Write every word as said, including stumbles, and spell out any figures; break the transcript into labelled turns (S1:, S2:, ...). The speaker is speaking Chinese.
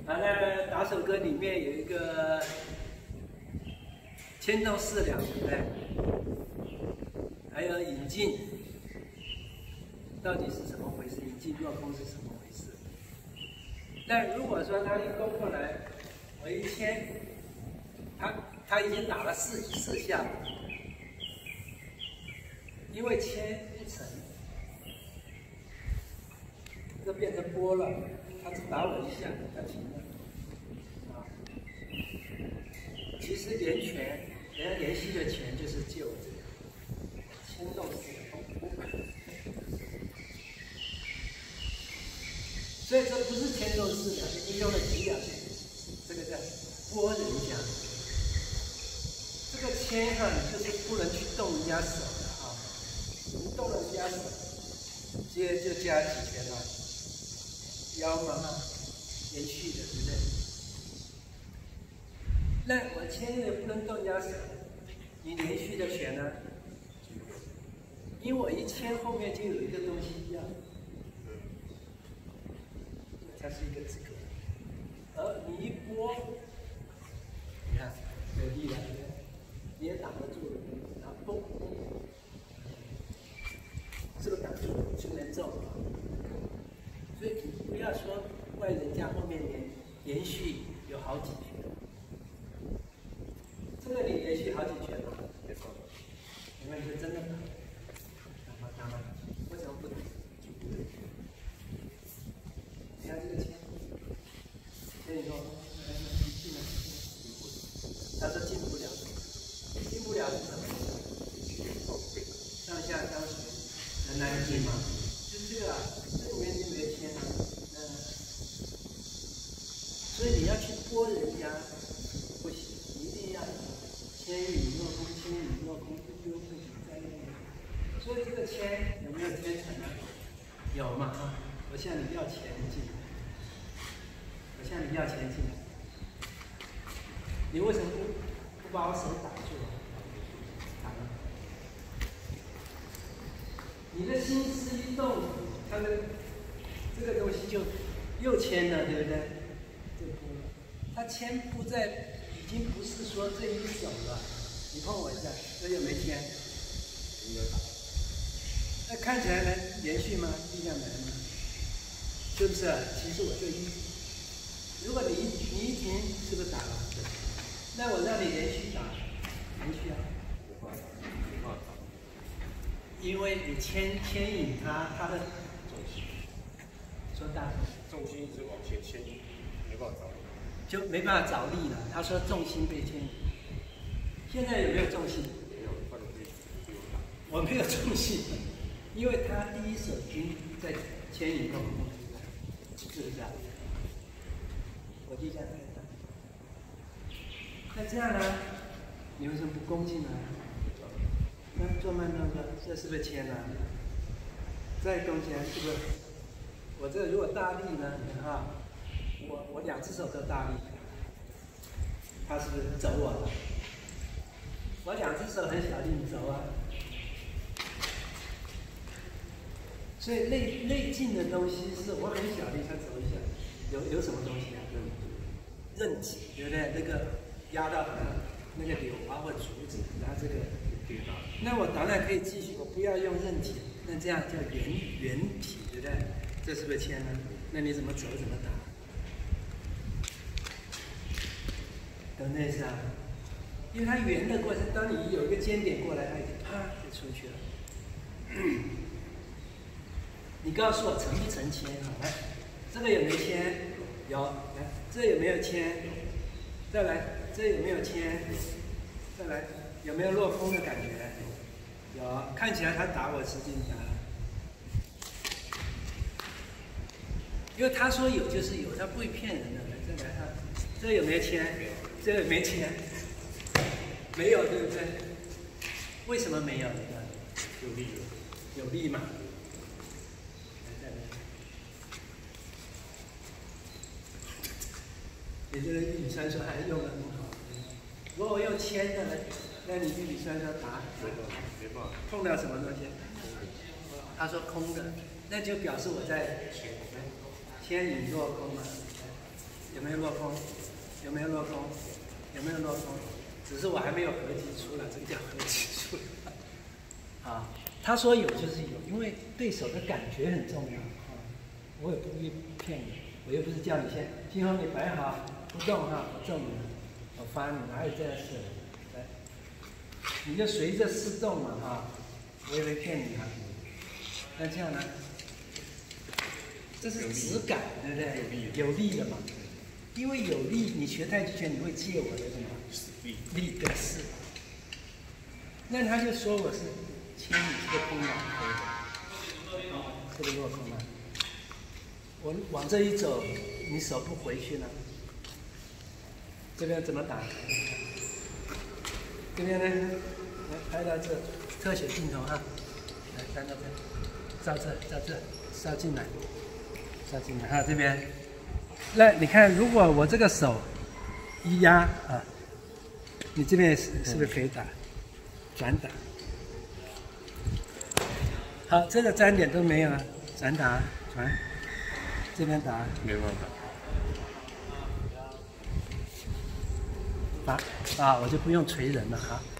S1: 啊，那打手歌里面有一个牵动四两，对不对？还有引进，到底是怎么回事？引进落空是什么回事？那如果说他一勾过来，我一牵，他他已经打了四四下了，因为牵不成，这变成波了，他只打我一下，他停了。啊，其实连拳，人家连续的拳就是借我这个牵动式的风波。所以这不是牵动式的，你用了几两，这个叫拨人家。这个牵哈，你就是不能去动人家手的啊，你动人家手，接就加几拳了，腰嘛，连续的，对不对？那我牵也不能动人家手，你连续的拳呢？因为我一牵后面就有一个东西要。它是一个资格，而你一拨，你看有力量，你也挡得住了，然后嘣，这个挡住就能中。所以你不要说怪人家后面连连续有好几拳，这个你连续好几拳嘛，你们就真的打，打吗打吗？为什么不打？你看这个签，所以说，进来，他说进不了，进不了是什么？上下相随，能来进吗？就这个啊，这里面就没签了，嗯，所以你要去拨人家，不行，一定要签与落空，签与落空，不丢不行在那里。所以这个签有没有签成呢？有嘛啊？我向你要钱进来，我向你要钱进来，你为什么不不把我手挡住？挡了。你的心思一动，它的这个东西就又牵了，对不对？就拨了。它牵不在，已经不是说这一手了。你碰我一下，这有没牵？应该打。那看起来能连续吗？力量来吗？是不是？其实我就一，如果你一你一停，是不是打了？那我让你连续打，连续啊。因为你牵牵引它，它的
S2: 重心，
S1: 说大
S2: 重心一直往前牵引，没办法着力，
S1: 就没办法着力了。他说重心被牵引，现在有没有重心？
S2: 没有，快点可以不用打。
S1: 我没有重心，因为他第一手已经在牵引动。是不是啊？我力量太大。那这样呢？你为什么不攻进来？那做慢动作，这是不是牵了？再攻进来，是不是？我这如果大力呢？你看啊，我我两只手都大力，他是不是走我了？我两只手很小力，你走啊。所以内内劲的东西是我很小力，他走一下。有有什么东西啊？韧体，对不对？那个压到那个柳啊或竹子，然后这个跌倒。那我当然可以继续，我不要用韧体，那这样叫圆圆体，对不对？这是不是牵呢？那你怎么走怎么打？懂那意思啊？因为它圆的过程，当你有一个尖点过来，它已经啪就出去了。你告诉我成不成牵？好，来。这个有没有牵？有，来，这有没有牵？再来，这有没有牵？再来，有没有落空的感觉？有，看起来他打我使劲打，因为他说有就是有，他不会骗人的。来，再来啊，这有没有牵？这有没牵？没有，对不对？为什么没有？
S2: 有力了，
S1: 有力嘛。你这个玉米酸说还用得很好。如果我用铅的呢，那你玉米酸说打
S2: 没办法，没办法，
S1: 碰到什么东西？他说空的，那就表示我在牵引落空嘛。 有没有落空？有没有落空？有没有落空？只是我还没有合集出来，这个叫合集出来。啊，他说有就是有，因为对手的感觉很重要啊。我也不会骗你，我又不是叫你先，今后你摆好不动哈，不动你，我发你哪有这样事？来，你就随着势动嘛哈，我也会骗你啊。那这样呢？这是质感，对不对？有力的嘛。因为有力，你学太极拳你会借我的什么？力力的势。那他就说我是牵你这个空档可以的，这个落空了。我往这一走，你手不回去呢？这边怎么打？这边呢？来拍到这，特写镜头哈，来看到这，照这，照这，照进来，照进来哈，这边。那你看，如果我这个手一压啊，你这边是是不是可以打转打？好，这个沾点都没有啊，转打转，这边打
S2: 没办法。
S1: 打啊，我就不用捶人了哈。